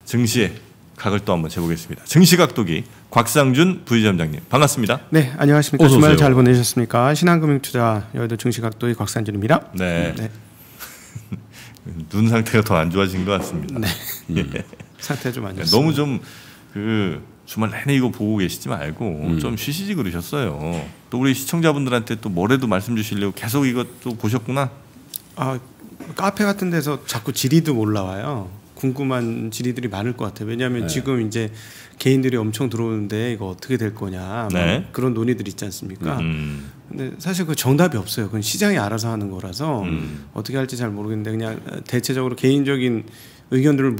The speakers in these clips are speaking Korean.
증시의 각을 또 한번 재보겠습니다. 증시각도기 곽상준 부지점장님 반갑습니다. 네, 안녕하십니까. 주말 잘 보내셨습니까? 신한금융투자 여의도 증시각도기 곽상준입니다. 네. 네. 눈 상태가 더 안 좋아진 것 같습니다. 네. 상태 좀 안 좋습니다. 너무 좀 그 주말 내내 이거 보고 계시지 말고 좀 쉬시지 그러셨어요. 또 우리 시청자분들한테 또 뭐래도 말씀 주시려고 계속 이것도 보셨구나. 아, 카페 같은 데서 자꾸 질의도 올라와요. 궁금한 질의들이 많을 것 같아요. 왜냐하면 지금 이제 개인들이 엄청 들어오는데 이거 어떻게 될 거냐 그런 논의들 있지 않습니까? 근데 사실 그 정답이 없어요. 그건 시장이 알아서 하는 거라서 어떻게 할지 잘 모르겠는데 그냥 대체적으로 개인적인 의견들을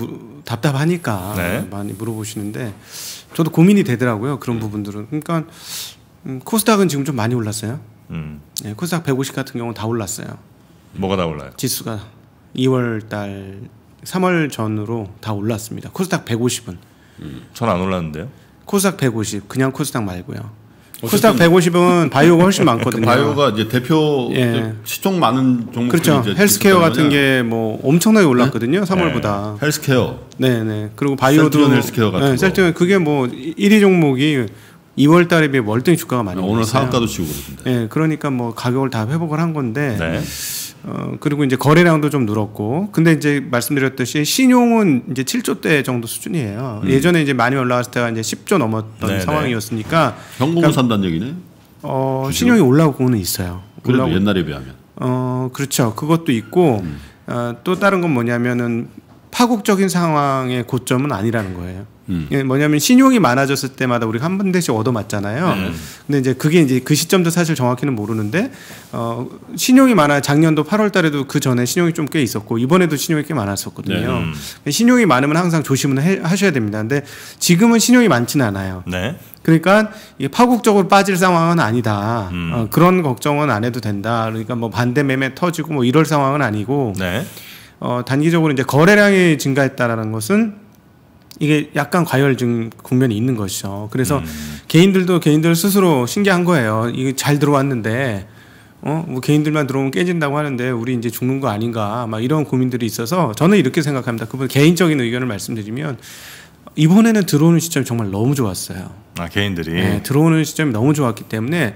답답하니까 많이 물어보시는데 저도 고민이 되더라고요. 그런 부분들은. 그러니까 코스닥은 지금 좀 많이 올랐어요. 네, 코스닥 150 같은 경우는 다 올랐어요. 뭐가 다 올라요? 지수가 2월 달 3월 전으로 다 올랐습니다. 코스닥 150은. 전 안 올랐는데요. 코스닥 150 그냥 코스닥 말고요. 코스닥 150은 바이오가 훨씬 많거든요. 바이오가 이제 대표 시총 많은 종목들이 그렇죠. 헬스케어 같은 게 뭐 엄청나게 올랐거든요. 3월보다. 헬스케어. 네네. 그리고 바이오도 셀트리온 헬스케어 같은 거. 셀트리온 그게 뭐 1위 종목이 2월 달에 비해 월등히 주가가 많이 올랐어요. 오늘 상한가도 치고 그러던데. 네, 그러니까 뭐 가격을 다 회복을 한 건데. 그리고 이제 거래량도 좀 늘었고, 근데 이제 말씀드렸듯이 신용은 이제 7조대 정도 수준이에요. 예전에 이제 많이 올라갔을 때가 이제 10조 넘었던 상황이었으니까. 현금을 산다는 얘기네. 신용이 올라오고는 있어요. 그래도 옛날에 비하면. 그렇죠. 그것도 있고 또 다른 건 뭐냐면은 파국적인 상황의 고점은 아니라는 거예요. 뭐냐면 신용이 많아졌을 때마다 우리가 한 군데씩 얻어맞잖아요. 근데 이제 그게 이제 그 시점도 사실 정확히는 모르는데 신용이 많아 작년도 8월 달에도 그 전에 신용이 좀 꽤 있었고 이번에도 신용이 꽤 많았었거든요. 신용이 많으면 항상 조심은 하셔야 됩니다. 근데 지금은 신용이 많지는 않아요. 그러니까 이게 파국적으로 빠질 상황은 아니다. 그런 걱정은 안 해도 된다. 그러니까 뭐 반대 매매 터지고 뭐 이럴 상황은 아니고 단기적으로 이제 거래량이 증가했다라는 것은 이게 약간 과열증 국면이 있는 것이죠. 그래서 개인들도 개인들 스스로 신기한 거예요. 이게 잘 들어왔는데 뭐 개인들만 들어오면 깨진다고 하는데 우리 이제 죽는 거 아닌가 막 이런 고민들이 있어서 저는 이렇게 생각합니다. 그분 개인적인 의견을 말씀드리면 이번에는 들어오는 시점이 정말 너무 좋았어요. 아 개인들이 네, 들어오는 시점이 너무 좋았기 때문에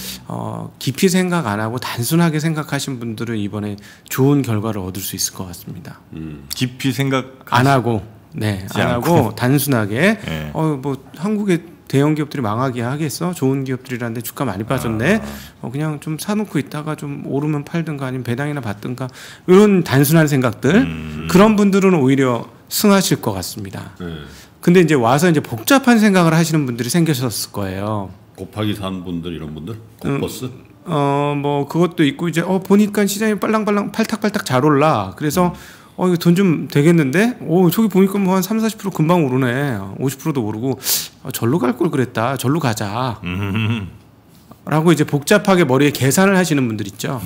깊이 생각 안 하고 단순하게 생각하신 분들은 이번에 좋은 결과를 얻을 수 있을 것 같습니다. 깊이 생각 안 하고. 네, 안 하고 단순하게 뭐 한국의 대형 기업들이 망하게 하겠어? 좋은 기업들이라는데 주가 많이 빠졌네. 그냥 좀 사놓고 있다가 좀 오르면 팔든가 아니면 배당이나 받든가 이런 단순한 생각들 그런 분들은 오히려 승하실 것 같습니다. 근데 이제 와서 이제 복잡한 생각을 하시는 분들이 생기셨을 거예요. 곱하기 산 분들 이런 분들 곱버스. 뭐 그것도 있고 이제 보니까 시장이 빨랑빨랑 팔딱팔딱 잘 올라. 그래서 이거 돈 좀 되겠는데? 저기 보니까 뭐 한 30-40% 금방 오르네. 50%도 오르고 절로 갈 걸 그랬다. 절로 가자. 라고 이제 복잡하게 머리에 계산을 하시는 분들 있죠.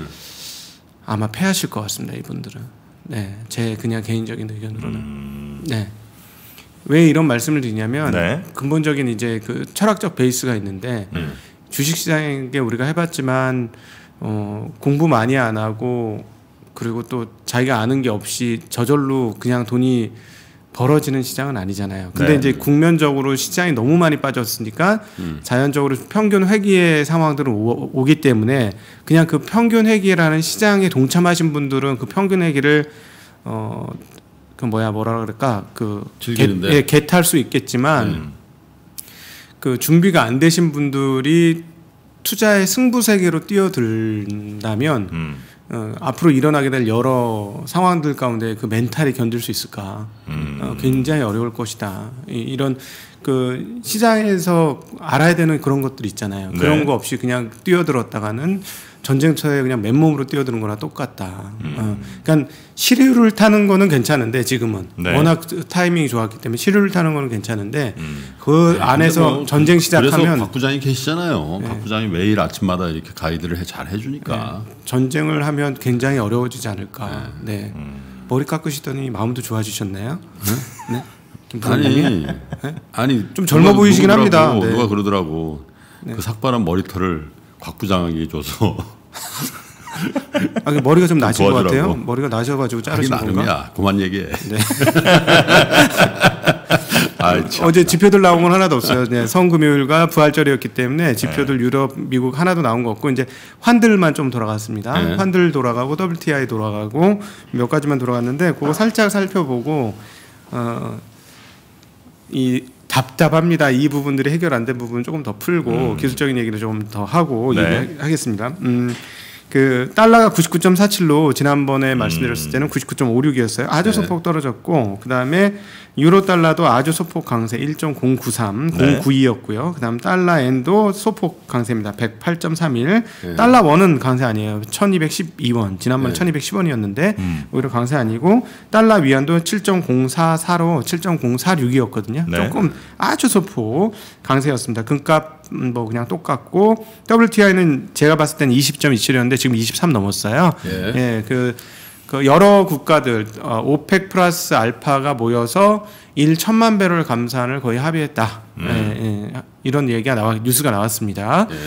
아마 패하실 것 같습니다. 이분들은. 네, 제 그냥 개인적인 의견으로는. 네. 왜 이런 말씀을 드리냐면 근본적인 이제 그 철학적 베이스가 있는데 주식시장에 우리가 해봤지만 공부 많이 안 하고 그리고 또 자기가 아는 게 없이 저절로 그냥 돈이 벌어지는 시장은 아니잖아요. 근데 이제 국면적으로 시장이 너무 많이 빠졌으니까 자연적으로 평균 회귀의 상황들은 오기 때문에 그냥 그 평균 회귀라는 시장에 동참하신 분들은 그 평균 회귀를 뭐라 그럴까 겟할 수 있겠지만 그 준비가 안 되신 분들이 투자의 승부 세계로 뛰어든다면 앞으로 일어나게 될 여러 상황들 가운데 그 멘탈이 견딜 수 있을까? 굉장히 어려울 것이다. 이런 그 시장에서 알아야 되는 그런 것들이 있잖아요. 그런 거 없이 그냥 뛰어들었다가는 전쟁터에 그냥 맨몸으로 뛰어드는 거나 똑같다. 그러니까 시류를 타는 거는 괜찮은데 지금은 워낙 타이밍이 좋았기 때문에 시류를 타는 거는 괜찮은데 그 안에서 전쟁 시작하면 그래서 박 부장이 계시잖아요. 박 부장이 매일 아침마다 이렇게 가이드를 잘 해주니까 전쟁을 하면 굉장히 어려워지지 않을까. 머리 깎으시더니 마음도 좋아지셨나요? 네? 아니 좀 젊어 보이시긴 합니다. 누가 그러더라고. 그 삭발한 머리털을 곽 부장에게 줘서 아, 머리가 좀 나신 것 도와주라고. 같아요. 머리가 나셔가지고 자르신 하긴 건가? 나름이야. 그만 얘기해. 네. 아이, 참. 어제 지표들 나온 건 하나도 없어요. 네, 성금요일과 부활절이었기 때문에 지표들 유럽, 미국 하나도 나온 거 없고 이제 환들만 좀 돌아갔습니다. 네. 환들 돌아가고 WTI 돌아가고 몇 가지만 돌아갔는데 그거 살짝 살펴보고 이 답답합니다. 이 부분들이 해결 안 된 부분 조금 더 풀고 기술적인 얘기를 좀 더 하고 네. 얘기하겠습니다. 그 달러가 99.47로 지난번에 말씀드렸을 때는 99.56이었어요. 아주 네. 소폭 떨어졌고 그다음에 유로 달러도 아주 소폭 강세 1.093, 네. 092였고요. 그다음 달러 엔도 소폭 강세입니다. 108.31. 네. 달러 원은 강세 아니에요. 1212원. 지난번에 네. 1210원이었는데 오히려 강세 아니고 달러 위안도 7.044로 7.046이었거든요. 네. 조금 아주 소폭 강세였습니다. 금값 뭐 그냥 똑같고 WTI는 제가 봤을 때는 20.27이었는데 지금 23 넘었어요. 예. 예, 그 여러 국가들 오펙 플러스 알파가 모여서 1천만 배럴 감산을 거의 합의했다. 예, 이런 뉴스가 나왔습니다. 예.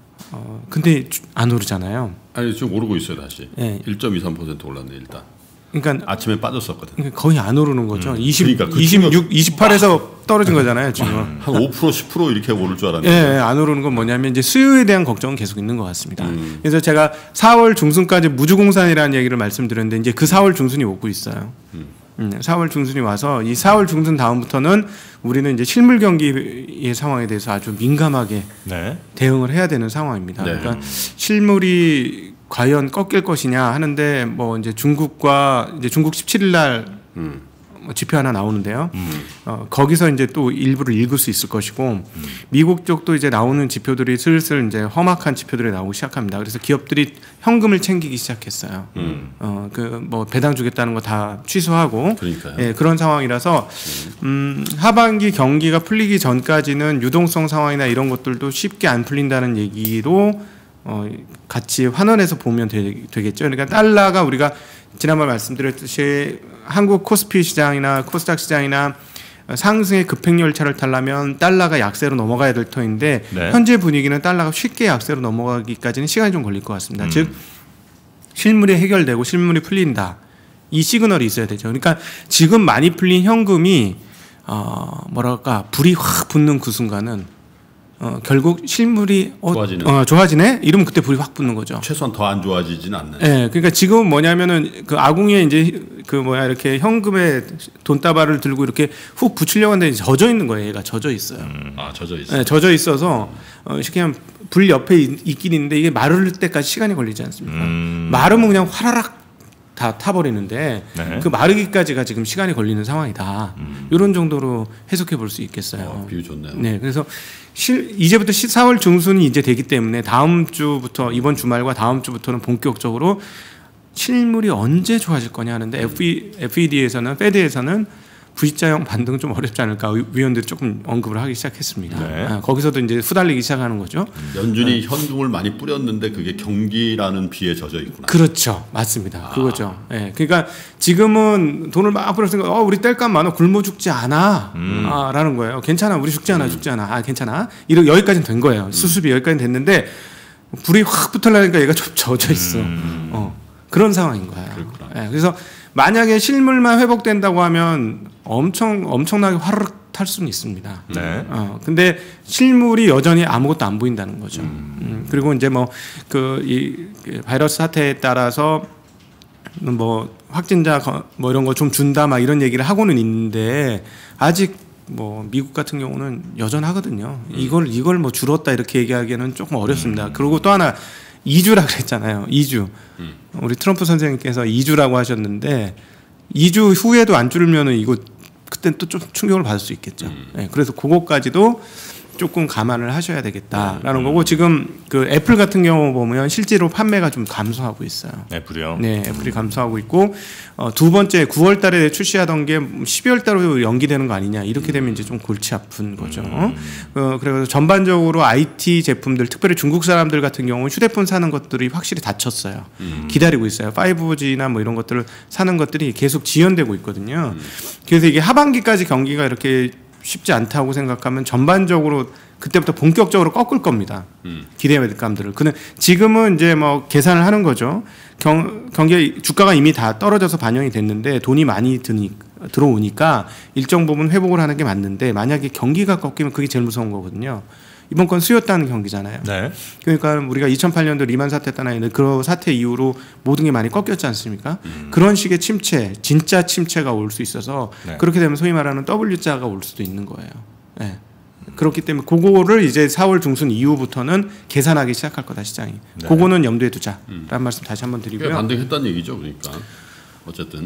근데 안 오르잖아요. 아니 지금 오르고 있어요 다시. 예. 1.23% 올랐네 일단. 그러니까 아침에 빠졌었거든. 거의 안 오르는 거죠. 20, 그러니까 그 26, 28에서 떨어진 거잖아요, 지금. 한 5% 10% 이렇게 오를 줄 예, 알았는데. 안 오르는 건 뭐냐면 이제 수요에 대한 걱정은 계속 있는 것 같습니다. 그래서 제가 4월 중순까지 무주공산이라는 얘기를 말씀드렸는데 이제 그 4월 중순이 오고 있어요. 4월 중순이 와서 이 4월 중순 다음부터는 우리는 이제 실물 경기의 상황에 대해서 아주 민감하게 네. 대응을 해야 되는 상황입니다. 네. 그러니까 실물이 과연 꺾일 것이냐 하는데 뭐 이제 중국과 이제 중국 17일 날 뭐 지표 하나 나오는데요. 거기서 이제 또 일부를 읽을 수 있을 것이고 미국 쪽도 이제 나오는 지표들이 슬슬 이제 험악한 지표들이 나오기 시작합니다. 그래서 기업들이 현금을 챙기기 시작했어요. 그 뭐 배당 주겠다는 거 다 취소하고 그러니까요. 예, 그런 상황이라서 하반기 경기가 풀리기 전까지는 유동성 상황이나 이런 것들도 쉽게 안 풀린다는 얘기로 같이 환원해서 보면 되겠죠. 그러니까 달러가 우리가 지난번 말씀드렸듯이 한국 코스피 시장이나 코스닥 시장이나 상승의 급행열차를 타려면 달러가 약세로 넘어가야 될 터인데 네. 현재 분위기는 달러가 쉽게 약세로 넘어가기까지는 시간이 좀 걸릴 것 같습니다. 즉 실물이 해결되고 실물이 풀린다. 이 시그널이 있어야 되죠. 그러니까 지금 많이 풀린 현금이 뭐랄까 불이 확 붙는 그 순간은 결국 실물이 좋아지네? 이러면 그때 불이 확 붙는 거죠. 최소한 더 안 좋아지진 않네. 네, 그러니까 지금 뭐냐면은 그 아궁이에 이제 이렇게 현금에 돈다발을 들고 이렇게 훅 붙이려고 하는데 젖어 있는 거예요. 얘가 젖어 있어요. 아 젖어 있어. 네, 젖어 있어서 쉽게 하면 불 옆에 있긴 있는데 이게 마를 때까지 시간이 걸리지 않습니까? 마르면 그냥 화라락 다 타버리는데 네. 그 마르기까지가 지금 시간이 걸리는 상황이다. 이런 정도로 해석해 볼 수 있겠어요. 비유 좋네요. 네, 그래서 이제부터 4월 중순이 이제 되기 때문에 다음 주부터 이번 주말과 다음 주부터는 본격적으로 실물이 언제 좋아질 거냐 하는데 FED에서는 페드에서는 V자형 반등은 좀 어렵지 않을까 위원들이 조금 언급을 하기 시작했습니다. 네. 거기서도 이제 후달리기 시작하는 거죠. 연준이 현금을 많이 뿌렸는데 그게 경기라는 비에 젖어 있구나. 그렇죠, 맞습니다. 그거죠. 예, 그러니까 지금은 돈을 막 뿌렸으니까 우리 뗄감 많아 굶어 죽지 않아, 라는 거예요. 괜찮아, 우리 죽지 않아, 괜찮아. 여기까지는 된 거예요. 수습이 여기까지 됐는데 불이 확 붙으려니까 얘가 좀 젖어 있어. 그런 상황인 거예요. 예, 그래서 만약에 실물만 회복된다고 하면 엄청나게 화르륵 탈 수는 있습니다. 네. 근데 실물이 여전히 아무것도 안 보인다는 거죠. 그리고 이제 이 바이러스 사태에 따라서 뭐 확진자 뭐 이런 거 좀 준다 막 이런 얘기를 하고는 있는데 아직 뭐 미국 같은 경우는 여전하거든요. 이걸 뭐 줄었다 이렇게 얘기하기에는 조금 어렵습니다. 그리고 또 하나 2주라 그랬잖아요. 2주. 우리 트럼프 선생님께서 2주라고 하셨는데 2주 후에도 안 줄면은 이거 그때는 또 좀 충격을 받을 수 있겠죠. 네, 그래서 그거까지도 조금 감안을 하셔야 되겠다라는 거고 지금 그 애플 같은 경우 보면 실제로 판매가 좀 감소하고 있어요. 애플이요? 네, 애플이 감소하고 있고 두 번째 9월 달에 출시하던 게 12월 달로 연기되는 거 아니냐 이렇게 되면 이제 좀 골치 아픈 거죠. 그래서 전반적으로 IT 제품들 특별히 중국 사람들 같은 경우 휴대폰 사는 것들이 확실히 닫혔어요. 기다리고 있어요. 5G나 뭐 이런 것들을 사는 것들이 계속 지연되고 있거든요. 그래서 이게 하반기까지 경기가 이렇게 쉽지 않다고 생각하면 전반적으로 그때부터 본격적으로 꺾을 겁니다. 기대감들을. 근데 지금은 이제 뭐 계산을 하는 거죠. 경기 주가가 이미 다 떨어져서 반영이 됐는데 돈이 많이 들어오니까 일정 부분 회복을 하는 게 맞는데 만약에 경기가 꺾이면 그게 제일 무서운 거거든요. 이번 건 수요였다는 경기잖아요. 네. 그러니까 우리가 2008년도 리만 사태 때나 그 사태 이후로 모든 게 많이 꺾였지 않습니까? 그런 식의 침체, 진짜 침체가 올 수 있어서 네. 그렇게 되면 소위 말하는 W자가 올 수도 있는 거예요. 네. 그렇기 때문에 그거를 이제 4월 중순 이후부터는 계산하기 시작할 거다 시장이. 네. 그거는 염두에 두자라는 말씀 다시 한번 드리고요. 꽤 반등했다는 얘기죠, 그러니까 어쨌든.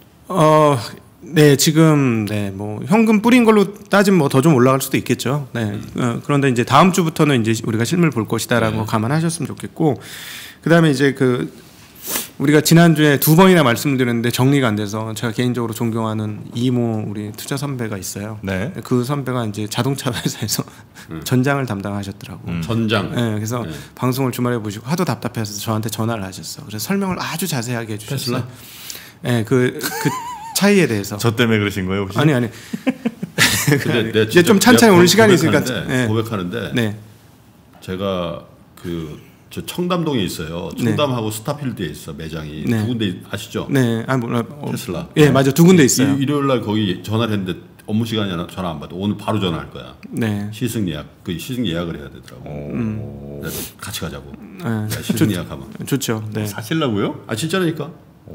네, 지금 뭐 현금 뿌린 걸로 따지면 뭐 더 좀 올라갈 수도 있겠죠. 네. 그런데 이제 다음 주부터는 이제 우리가 실물 볼 것이다라는 거 감안하셨으면 좋겠고, 그다음에 이제 우리가 지난주에 2번이나 말씀드렸는데 정리가 안 돼서 제가 개인적으로 존경하는 이모 우리 투자 선배가 있어요. 네. 그 선배가 이제 자동차 회사에서 전장을 담당하셨더라고. 전장. 네, 그래서 방송을 주말에 보시고 하도 답답해서 저한테 전화를 하셨어. 그래서 설명을 아주 자세하게 해주셨어요. 테슬라? 네, 그 차이에 대해서. 저 때문에 그러신 거예요, 혹시? 아니. 근데 이제 좀 찬찬히 오늘 시간이 있으니까. 네. 고백하는데 네. 제가 저 청담동에 있어요. 청담하고 스타필드에 있어 매장이. 네. 두 군데 아시죠? 네. 몰라. 테슬라. 예, 맞아. 두 군데 있어요. 일요일 날 거기 전화를 했는데 업무 시간이 전화 안 받아. 오늘 바로 전화할 거야. 네. 시승 예약을 해야 되더라고. 그래서 같이 가자고. 네. 시승 예약하면. 좋죠. 네. 사실라고요? 아 진짜라니까.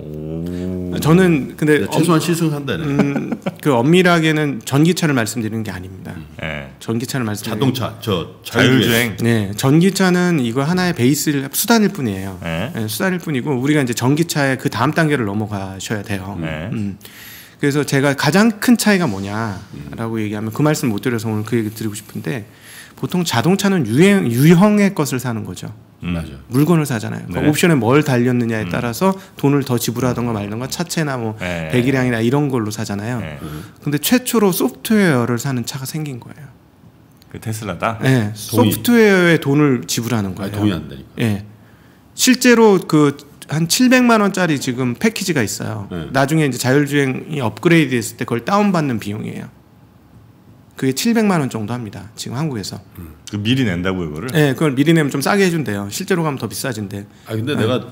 저는 근데 최소한 시승한다네. 그 엄밀하게는 전기차를 말씀드리는 게 아닙니다. 네. 전기차를 말씀드리는 자동차 자율주행. 네, 전기차는 이거 하나의 베이스 수단일 뿐이에요. 네. 네, 수단일 뿐이고 우리가 이제 전기차의 그 다음 단계를 넘어가셔야 돼요. 네. 그래서 제가 가장 큰 차이가 뭐냐라고 얘기하면 그 말씀 못 드려서 오늘 그 얘기 드리고 싶은데 보통 자동차는 유형의 것을 사는 거죠. 맞아. 물건을 사잖아요. 그러니까 네. 옵션에 뭘 달렸느냐에 따라서 돈을 더 지불하던가 말던가 차체나 뭐 네. 배기량이나 이런 걸로 사잖아요. 네. 근데 최초로 소프트웨어를 사는 차가 생긴 거예요. 그 테슬라다. 네, 소프트웨어에 돈을 지불하는 거예요. 아니, 돈이 안 되니까. 예. 실제로 한 700만 원짜리 지금 패키지가 있어요. 네. 나중에 이제 자율주행이 업그레이드 했을 때 그걸 다운받는 비용이에요. 그게 700만 원 정도 합니다. 지금 한국에서. 그 미리 낸다고요, 그거를? 네, 그걸 미리 내면 좀 싸게 해준대요. 실제로 가면 더 비싸진대. 아 근데 내가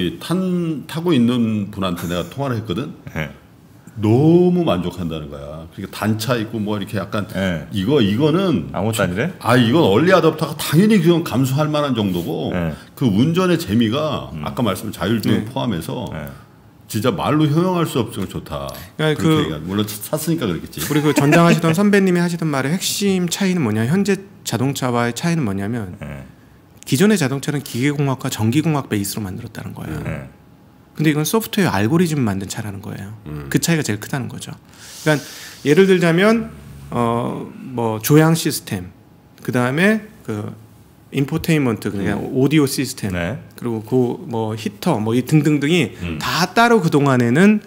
타고 있는 분한테 내가 통화를 했거든. 네. 너무 만족한다는 거야. 그러니까 단차 있고 뭐 이렇게 약간 네. 이거는 아무것도 아니래? 이건 얼리 아답터가 당연히 그건 감수할 만한 정도고 네. 그 운전의 재미가 아까 말씀한 자율주행 포함해서 네. 진짜 말로 형용할 수 없으면 좋다. 그러니까 그렇게 얘기하는. 물론 샀으니까 그렇겠지. 우리 그 전장하시던 선배님이 하시던 말의 핵심 차이는 뭐냐? 현재 자동차와의 차이는 뭐냐면 네. 기존의 자동차는 기계공학과 전기공학 베이스로 만들었다는 거예요. 네. 근데 이건 소프트웨어 알고리즘 만든 차라는 거예요. 그 차이가 제일 크다는 거죠. 그러니까 예를 들자면 뭐 조향 시스템, 그 다음에 그 인포테인먼트, 그러니까 오디오 시스템, 네. 그리고 그 뭐 히터, 뭐 이 등등등이 다 따로 그 동안에는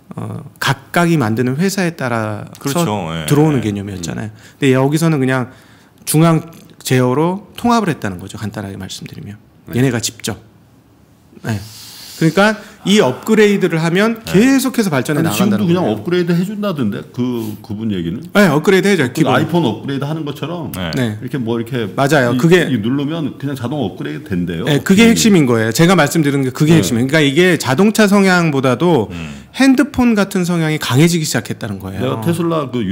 각각이 만드는 회사에 따라 그렇죠. 예. 들어오는 개념이었잖아요. 근데 여기서는 그냥 중앙 제어로 통합을 했다는 거죠. 간단하게 말씀드리면 얘네가 직접. 네. 그러니까 이 업그레이드를 하면 계속해서 발전해 나간다는 지금도 그냥 거예요. 업그레이드 해준다던데 그분 얘기는. 네, 업그레이드 해줘. 그 아이폰 업그레이드 하는 것처럼 네. 이렇게 뭐 이렇게 맞아요. 그게 누르면 그냥 자동 업그레이드 된대요. 네, 그게 핵심인 거예요. 제가 말씀드리는 게 그게 핵심이에요. 그러니까 이게 자동차 성향보다도 핸드폰 같은 성향이 강해지기 시작했다는 거예요. 내가 테슬라 그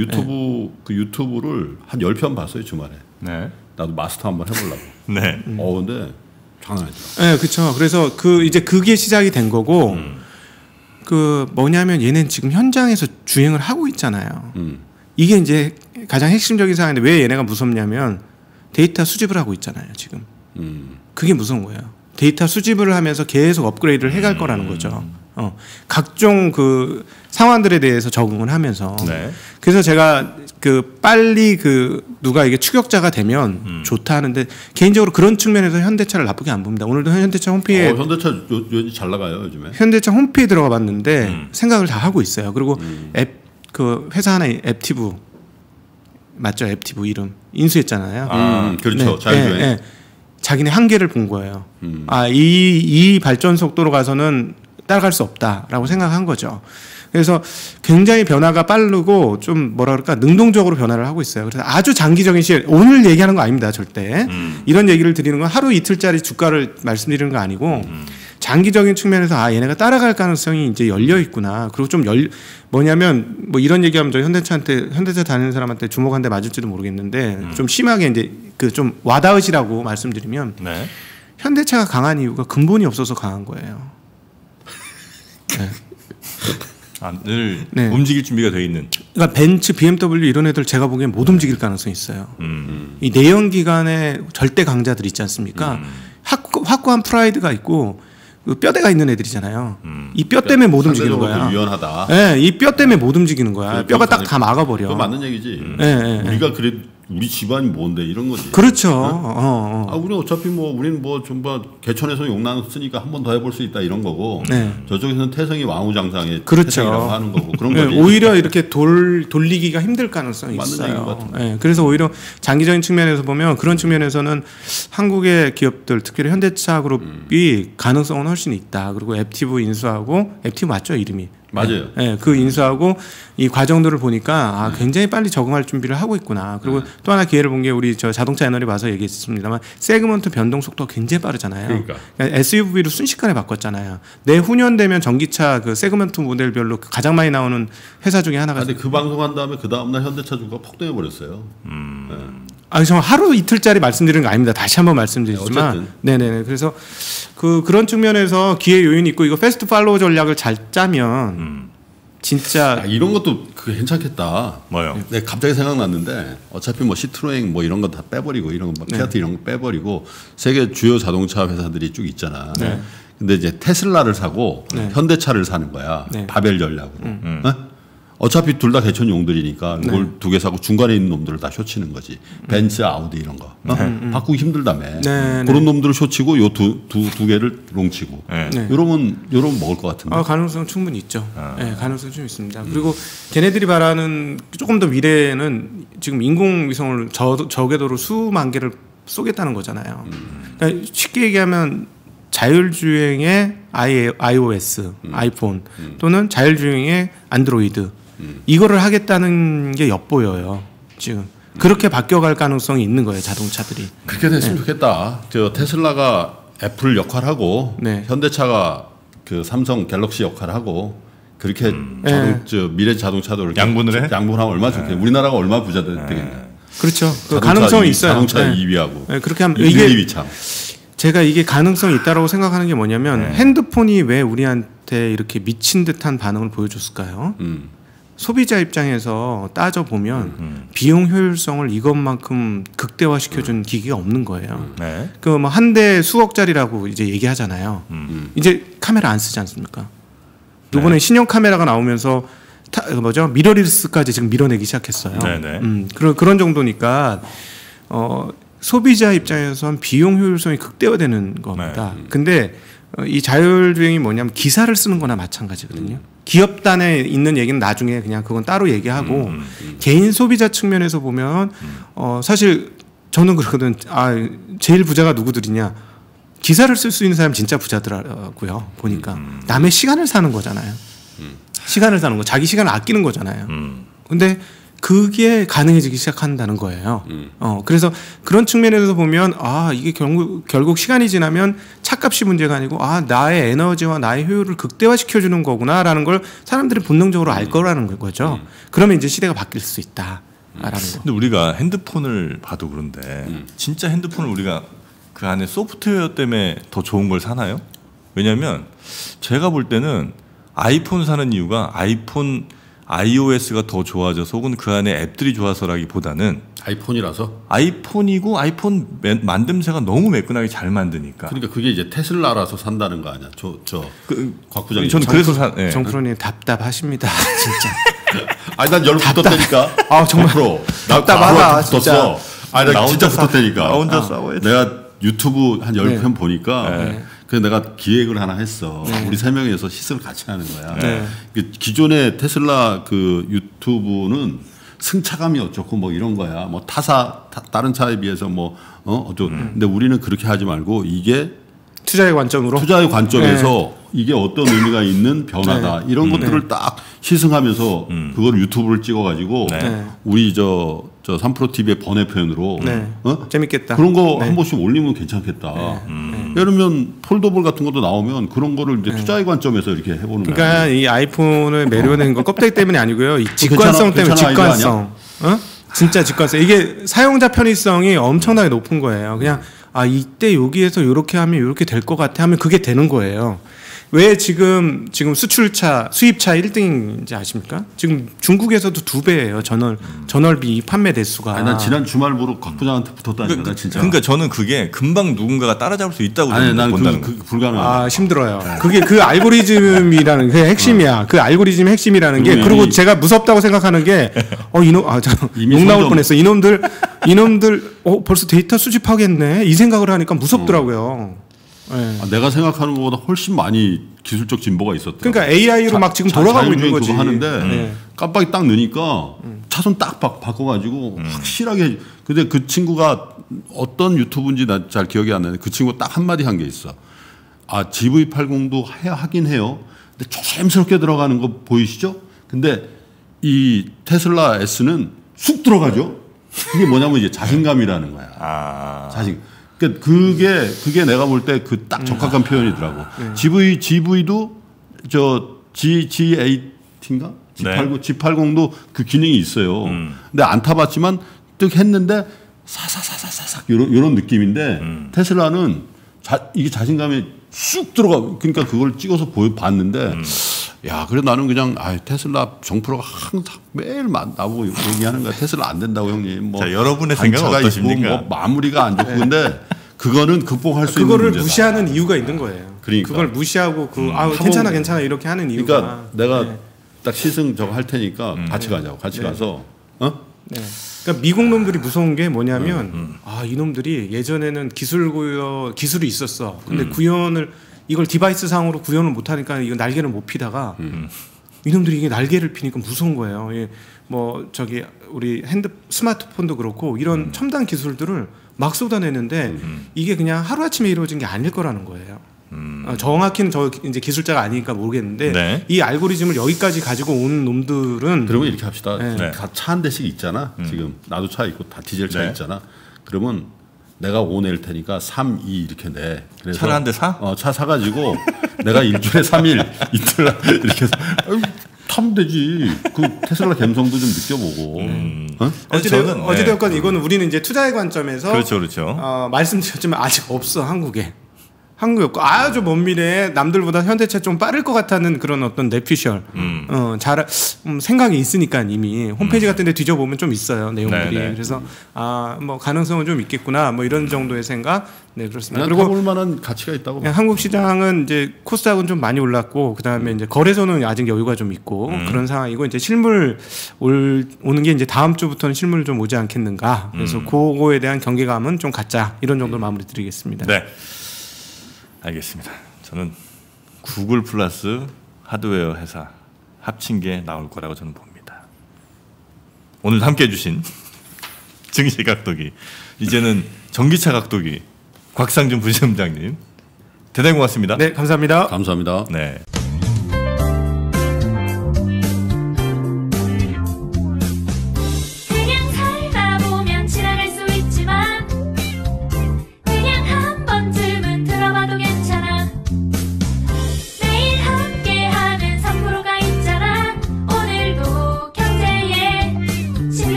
유튜브를 한 10편 봤어요 주말에. 네. 나도 마스터 한번 해보려고. 네. 근데 장난 아니죠. 네, 그렇죠. 그래서 이제 그게 시작이 된 거고 그 뭐냐면 얘는 지금 현장에서 주행을 하고 있잖아요. 이게 이제 가장 핵심적인 사항인데 왜 얘네가 무섭냐면 데이터 수집을 하고 있잖아요. 지금 그게 무서운 거예요. 데이터 수집을 하면서 계속 업그레이드를 해갈 거라는 거죠. 각종 그 상황들에 대해서 적응을 하면서. 네. 그래서 제가 빨리 누가 이게 추격자가 되면 좋다 하는데 개인적으로 그런 측면에서 현대차를 나쁘게 안 봅니다. 오늘도 현대차 홈페이지에 현대차 요즘 잘 나가요 요즘에. 현대차 홈페이지에 들어가 봤는데 생각을 다 하고 있어요. 그리고 그 회사 하나 앱티브 맞죠? 앱티브 이름 인수했잖아요. 그렇죠. 네, 자율주행. 네, 네. 자기네 한계를 본 거예요. 이 발전 속도로 가서는 따라갈 수 없다라고 생각한 거죠. 그래서 굉장히 변화가 빠르고 좀 뭐라 그럴까 능동적으로 변화를 하고 있어요. 그래서 아주 장기적인 시일 오늘 얘기하는 거 아닙니다. 절대. 이런 얘기를 드리는 건 하루 이틀짜리 주가를 말씀드리는 거 아니고 장기적인 측면에서 얘네가 따라갈 가능성이 이제 열려 있구나. 그리고 좀 뭐냐면 뭐 이런 얘기하면 저 현대차 다니는 사람한테 주먹 한 대 맞을지도 모르겠는데 좀 심하게 이제 그 좀 와닿으시라고 말씀드리면 네. 현대차가 강한 이유가 근본이 없어서 강한 거예요. 네. 늘 네. 움직일 준비가 돼 있는. 그러니까 벤츠, BMW 이런 애들 제가 보기엔 못 움직일 가능성이 있어요. 이 내연기관의 절대 강자들 있지 않습니까? 확고한 프라이드가 있고 그 뼈대가 있는 애들이잖아요. 이 뼈 때문에 못 움직이는 거야. 유연하다. 네, 이 뼈 때문에 못 움직이는 거야. 뼈가 딱 다 막아버려. 그거 맞는 얘기지. 네. 우리 집안이 뭔데 이런 거지. 그렇죠. 우리 어차피 우리는 좀 개천에서 용난 쓰니까 한 번 더 해볼 수 있다 이런 거고. 네. 저쪽에서는 태성이 왕우장상의 그렇죠. 태성이라고 하는 거고 그런 네, 거지. 오히려 이렇게 돌리기가 힘들 가능성이 맞는 있어요. 얘기인 것 같은데. 네, 그래서 오히려 장기적인 측면에서 보면 그런 측면에서는 한국의 기업들, 특히 현대차 그룹이 가능성은 훨씬 있다. 그리고 앱티브 인수하고 앱티브 맞죠 이름이? 맞아요. 네, 그 인수하고 이 과정들을 보니까 굉장히 빨리 적응할 준비를 하고 있구나. 그리고 또 하나 기회를 본 게 우리 저 자동차 애널이 봐서 얘기했습니다만 세그먼트 변동 속도가 굉장히 빠르잖아요. 그러니까. SUV로 순식간에 바꿨잖아요. 내후년 되면 전기차 그 세그먼트 모델별로 가장 많이 나오는 회사 중에 하나가. 근데 그 방송한 다음에 그 다음날 현대차 주가 폭등해 버렸어요. 저 하루 이틀짜리 말씀드리는 거 아닙니다. 다시 한번 말씀드리지만, 네네. 그래서 그런 측면에서 기회 요인이 있고 이거 패스트 팔로우 전략을 잘 짜면 진짜 이런 것도 괜찮겠다. 뭐요? 네, 갑자기 생각났는데 어차피 시트로엥 이런 거 다 빼버리고 이런 거 피아트 이런 거 빼버리고 세계 주요 자동차 회사들이 쭉 있잖아. 네. 근데 이제 테슬라를 사고 네. 현대차를 사는 거야. 네. 바벨 전략으로. 어차피 둘 다 개천 용들이니까 이걸 두 개 사고 중간에 있는 놈들을 다 쇼치는 거지. 벤츠, 아우디 이런 거. 바꾸기 힘들다며. 네, 그런 놈들을 쇼치고 요 두 개를 롱치고. 네. 네. 이러면 먹을 것 같은데. 가능성 충분히 있죠. 네, 가능성 좀 있습니다. 그리고 걔네들이 바라는 조금 더 미래에는 지금 인공위성을 저궤도로 수만 개를 쏘겠다는 거잖아요. 그러니까 쉽게 얘기하면 자율주행의 iOS, 아이폰 또는 자율주행의 안드로이드 이거를 하겠다는 게 엿보여요. 지금 그렇게 바뀌어갈 가능성이 있는 거예요. 자동차들이. 그렇게 됐으면 좋겠다. 저 테슬라가 애플 역할하고 네. 현대차가 그 삼성 갤럭시 역할하고 그렇게 미래 자동차도 이렇게 양분을 해? 양분하면 얼마나 좋겠네. 우리나라가 얼마나 부자 되겠냐. 그렇죠. 그 가능성이 있어요. 자동차 2위하고. 네, 그렇게 하면 1, 2위 참. 제가 이게 가능성이 있다라고 생각하는 게 뭐냐면 핸드폰이 왜 우리한테 이렇게 미친 듯한 반응을 보여줬을까요? 소비자 입장에서 따져보면 비용 효율성을 이것만큼 극대화시켜준 기기가 없는 거예요. 네. 그 한 대 수억짜리라고 이제 얘기하잖아요. 이제 카메라 안 쓰지 않습니까? 이번에 신형 카메라가 나오면서 미러리스까지 지금 밀어내기 시작했어요. 네네. 그런 정도니까 소비자 입장에서는 비용 효율성이 극대화되는 겁니다. 근데 이 자율주행이 뭐냐면 기사를 쓰는 거나 마찬가지거든요. 기업단에 있는 얘기는 나중에 그냥 그건 따로 얘기하고 개인 소비자 측면에서 보면 사실 저는 그러거든. 제일 부자가 누구들이냐. 기사를 쓸 수 있는 사람 진짜 부자더라고요. 보니까 남의 시간을 사는 거잖아요. 시간을 사는 거, 자기 시간을 아끼는 거잖아요. 근데 그게 가능해지기 시작한다는 거예요. 그래서 그런 측면에서 보면 이게 결국 시간이 지나면 차값이 문제가 아니고 나의 에너지와 나의 효율을 극대화시켜주는 거구나라는 걸 사람들이 본능적으로 알 거라는 거죠. 그러면 이제 시대가 바뀔 수 있다라는 거. 근데 우리가 핸드폰을 봐도 그런데 진짜 핸드폰을 우리가 그 안에 소프트웨어 때문에 더 좋은 걸 사나요? 왜냐하면 제가 볼 때는 아이폰 사는 이유가 아이폰 iOS가 더 좋아져서 혹은 그 안에 앱들이 좋아서라기보다는 아이폰이라서 아이폰이고 아이폰 만듦새가 너무 매끈하게 잘 만드니까. 그러니까 그게 이제 테슬라라서 산다는 거 아니야? 곽 부장님. 저는 그래서 정프로님 답답하십니다, 진짜. 난 열 붙었다니까. 정말 답답하다 진짜. 나 진짜 붙었다니까. 나 혼자 싸워야 돼. 내가 유튜브 한 10편 보니까 그래서 내가 기획을 하나 했어. 우리 세 명이서 시스를 같이 하는 거야. 기존의 테슬라 그 유튜브는 승차감이 어쩌고 이런 거야. 다른 차에 비해서 어쩌고. 근데 우리는 그렇게 하지 말고 이게 투자의 관점으로 투자의 관점에서 이게 어떤 의미가 있는 변화다 이런 것들을 딱 시승하면서 그걸 유튜브를 찍어가지고 우리 저 3프로 TV의 번외편으로 재밌겠다. 그런 거 한 번씩 올리면 괜찮겠다. 예를 들면 폴더블 같은 것도 나오면 그런 거를 이제 투자의 관점에서 이렇게 해보는 거예요. 그러니까 이 아이폰을 매료하는 건 껍데기 때문이 아니고요. 이 직관성 때문에 직관성. 진짜 직관성. 이게 사용자 편의성이 엄청나게 높은 거예요. 그냥 이때 여기에서 이렇게 하면 이렇게 될 것 같아 하면 그게 되는 거예요. 왜 지금 수출차, 수입차 1등인지 아십니까? 지금 중국에서도 2배예요. 전월비 판매 대수가. 아니, 난 지난 주말부로 곽 부장한테 붙었다니까, 진짜. 그러니까 저는 그게 금방 누군가가 따라잡을 수 있다고 본다는 거예요. 불가능해요. 힘들어요. 그게 그 알고리즘이라는 게 핵심이야. 그 알고리즘의 핵심이라는 게. 그리고 제가 무섭다고 생각하는 게 욕 나올 뻔했어. 이놈들 벌써 데이터 수집하겠네. 이 생각을 하니까 무섭더라고요. 내가 생각하는 것보다 훨씬 많이 기술적 진보가 있었다. 그러니까 AI로 막 지금 돌아가고 있는 거지. 그거 하는데 깜빡이 딱 넣으니까 차선 딱 바꿔가지고 확실하게. 근데 그 친구가 어떤 유튜브인지 나 잘 기억이 안 나는데 그 친구 딱 한마디 한 게 있어. GV80도 하긴 해요. 근데 조심스럽게 들어가는 거 보이시죠? 근데 이 테슬라 S는 쑥 들어가죠. 그게 뭐냐면 이제 자신감이라는 거야. 자신. 그러니까 그게 내가 볼 때 그 딱 적합한 표현이더라고. GV도 G8인가? G80도 그 기능이 있어요. 근데 안 타봤지만 뜩 했는데 사사사사사삭 이런 느낌인데 테슬라는 이게 자신감이 쑥 들어가. 그러니까 그걸 찍어서 봤는데 그래 나는 그냥 테슬라 정프로가 항상 매일 나보고 얘기하는 거야. 테슬라 안 된다고 형님. 자, 여러분의 생각은 어떠십니까? 마무리가 안 좋고 근데 그거는 극복할 수 있는 문제다. 그거를 무시하는 이유가 있는 거예요. 그러니까. 그걸 무시하고 괜찮아 이렇게 하는 이유가. 그러니까 내가 딱 시승 저거 할 테니까 같이 가자고. 같이 가서 그러니까 미국 놈들이 무서운 게 뭐냐면 이놈들이 예전에는 기술이 있었어. 근데 이걸 디바이스 상으로 구현을 못 하니까 이거 날개를 못 피다가 이놈들이 이게 날개를 피니까 무서운 거예요. 우리 스마트폰도 그렇고 이런 첨단 기술들을 막 쏟아내는데 이게 그냥 하루아침에 이루어진 게 아닐 거라는 거예요. 정확히는 이제 기술자가 아니니까 모르겠는데 이 알고리즘을 여기까지 가지고 온 놈들은. 그러면 이렇게 합시다. 다 차 한 대씩 있잖아. 지금 나도 차 있고 다 디젤 차 있잖아. 그러면 내가 5 낼 테니까 3, 2 이렇게 내. 그래서 차를 한 대 사? 차 사가지고 내가 일주일에 3일 이틀 이렇게 해서 타면 되지. 그 테슬라 감성도 좀 느껴보고. 어찌되었건 이거는 우리는 이제 투자의 관점에서 그렇죠. 말씀드렸지만 아직 없어 한국에 없고 아주 먼 미래에 남들보다 현대차 좀 빠를 것 같다는 그런 어떤 내피셜 생각이 있으니까 이미 홈페이지 같은 데 뒤져보면 좀 있어요 내용들이. 그래서 뭐 가능성은 좀 있겠구나 뭐 이런 정도의 생각. 네, 그렇습니다. 그리고 타볼 만한 가치가 있다고. 한국 시장은 이제 코스닥은 좀 많이 올랐고 그다음에 이제 거래소는 아직 여유가 좀 있고 그런 상황이고 이제 실물 오는 게 이제 다음 주부터는 실물 좀 오지 않겠는가. 그래서 그거에 대한 경계감은 좀 갖자 이런 정도로 마무리 드리겠습니다. 네. 알겠습니다. 저는 구글 플러스 하드웨어 회사 합친 게 나올 거라고 저는 봅니다. 오늘 함께해 주신 증시 각도기, 이제는 전기차 각도기 곽상준 부시장님 대단히 고맙습니다. 네, 감사합니다. 감사합니다. 네.